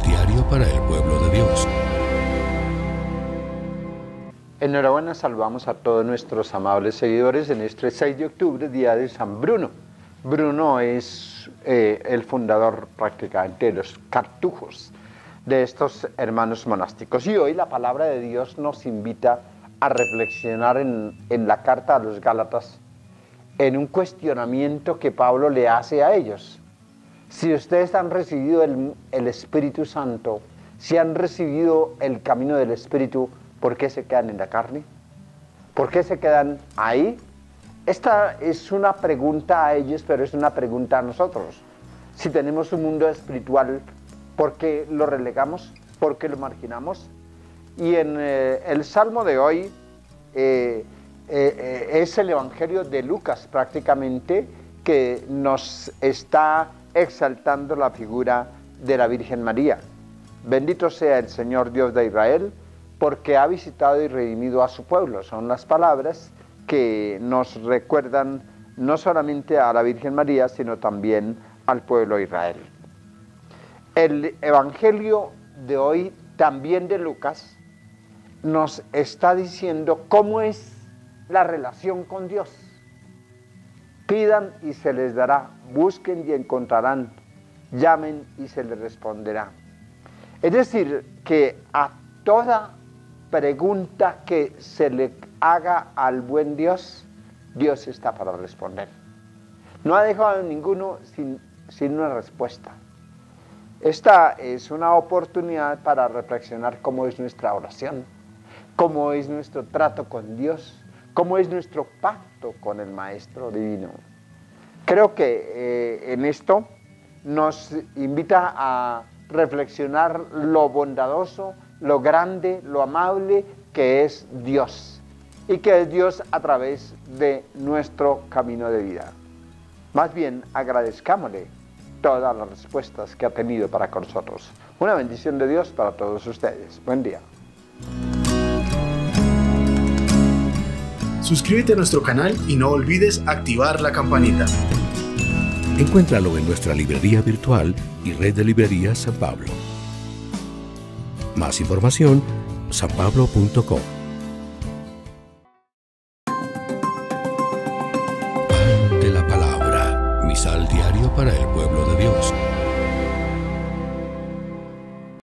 diario para el pueblo de Dios. Enhorabuena, saludamos a todos nuestros amables seguidores en este 6 de octubre, día de San Bruno. Bruno es el fundador prácticamente de los cartujos, de estos hermanos monásticos. Y hoy la palabra de Dios nos invita a reflexionar en la carta a los Gálatas, en un cuestionamiento que Pablo le hace a ellos. Si ustedes han recibido el Espíritu Santo, si han recibido el camino del Espíritu, ¿por qué se quedan en la carne? ¿Por qué se quedan ahí? Esta es una pregunta a ellos, pero es una pregunta a nosotros. Si tenemos un mundo espiritual, ¿por qué lo relegamos? ¿Por qué lo marginamos? Y en el Salmo de hoy es el Evangelio de Lucas prácticamente, que nos está exaltando la figura de la Virgen María. Bendito sea el Señor Dios de Israel, porque ha visitado y redimido a su pueblo. Son las palabras que nos recuerdan no solamente a la Virgen María, sino también al pueblo de Israel. El Evangelio de hoy, también de Lucas, nos está diciendo cómo es la relación con Dios. Pidan y se les dará, busquen y encontrarán, llamen y se les responderá. Es decir, que a toda pregunta que se le haga al buen Dios, Dios está para responder. No ha dejado a ninguno sin una respuesta. Esta es una oportunidad para reflexionar cómo es nuestra oración, cómo es nuestro trato con Dios, cómo es nuestro pacto con el Maestro Divino. Creo que en esto nos invita a reflexionar lo bondadoso, lo grande, lo amable que es Dios, y que es Dios a través de nuestro camino de vida. Más bien, agradezcámosle todas las respuestas que ha tenido para con nosotros. Una bendición de Dios para todos ustedes. Buen día. Suscríbete a nuestro canal y no olvides activar la campanita. Encuéntralo en nuestra librería virtual y red de librerías San Pablo. Más información, sanpablo.com.